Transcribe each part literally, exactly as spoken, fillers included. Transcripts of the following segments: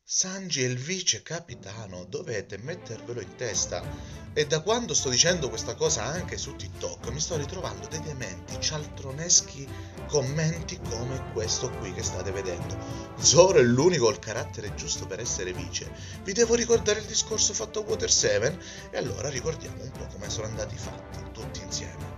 Sanji è il vice capitano, dovete mettervelo in testa. E da quando sto dicendo questa cosa anche su TikTok, mi sto ritrovando dei dementi, cialtroneschi commenti come questo qui che state vedendo. Zoro è l'unico col carattere giusto per essere vice. Vi devo ricordare il discorso fatto a Water sette? E allora ricordiamo un po' come sono andati i fatti, tutti insieme.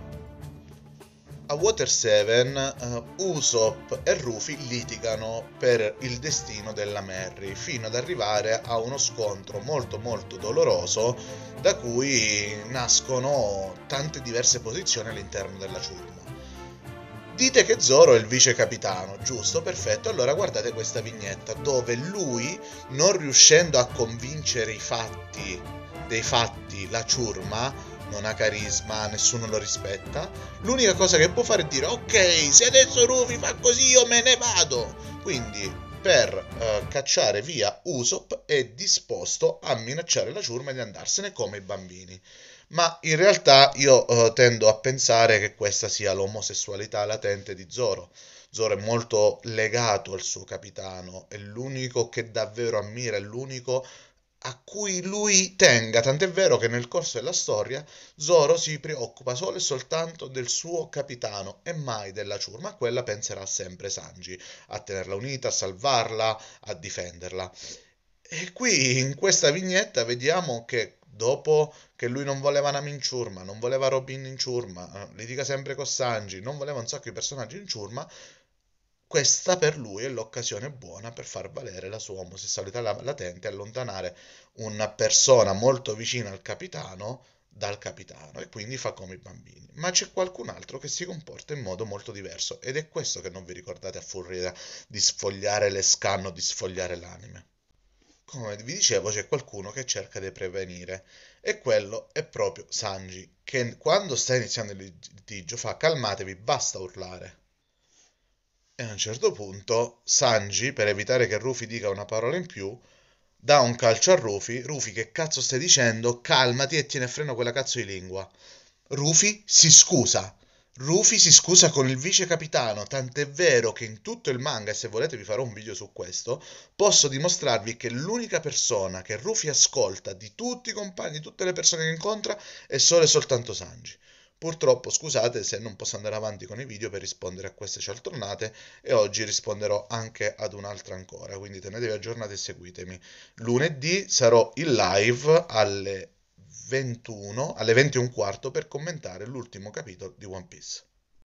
A Water sette, uh, Usopp e Rufy litigano per il destino della Merry, fino ad arrivare a uno scontro molto molto doloroso, da cui nascono tante diverse posizioni all'interno della ciurma. Dite che Zoro è il vice capitano, giusto? Perfetto. Allora guardate questa vignetta dove lui, non riuscendo a convincere i fatti, dei fatti, la ciurma, non ha carisma, nessuno lo rispetta. L'unica cosa che può fare è dire: ok, se adesso Rufy fa così io me ne vado. Quindi per eh, cacciare via Usopp è disposto a minacciare la ciurma di andarsene come i bambini. Ma in realtà io eh, tendo a pensare che questa sia l'omosessualità latente di Zoro. Zoro è molto legato al suo capitano, è l'unico che davvero ammira, è l'unico a cui lui tenga, tant'è vero che nel corso della storia Zoro si preoccupa solo e soltanto del suo capitano e mai della ciurma, a quella penserà sempre Sanji, a tenerla unita, a salvarla, a difenderla. E qui in questa vignetta vediamo che dopo che lui non voleva Nami in ciurma, non voleva Robin in ciurma, eh, litiga sempre con Sanji, non voleva un sacco di personaggi in ciurma, questa per lui è l'occasione buona per far valere la sua omosessualità latente e allontanare una persona molto vicina al capitano dal capitano e quindi fa come i bambini. Ma c'è qualcun altro che si comporta in modo molto diverso ed è questo che non vi ricordate a furia di sfogliare le scanno, di sfogliare l'anime. Come vi dicevo, c'è qualcuno che cerca di prevenire e quello è proprio Sanji, che quando sta iniziando il litigio fa: calmatevi, basta urlare. E a un certo punto Sanji, per evitare che Rufy dica una parola in più, dà un calcio a Rufy. Rufy, che cazzo stai dicendo? Calmati e tieni a freno quella cazzo di lingua. Rufy si scusa. Rufy si scusa con il vice capitano, tant'è vero che in tutto il manga, e se volete vi farò un video su questo, posso dimostrarvi che l'unica persona che Rufy ascolta di tutti i compagni, di tutte le persone che incontra, è solo e soltanto Sanji. Purtroppo scusate se non posso andare avanti con i video per rispondere a queste cialtronate e oggi risponderò anche ad un'altra ancora, quindi tenetevi aggiornati e seguitemi. Lunedì sarò in live alle ventuno, alle venti e un quarto per commentare l'ultimo capitolo di One Piece.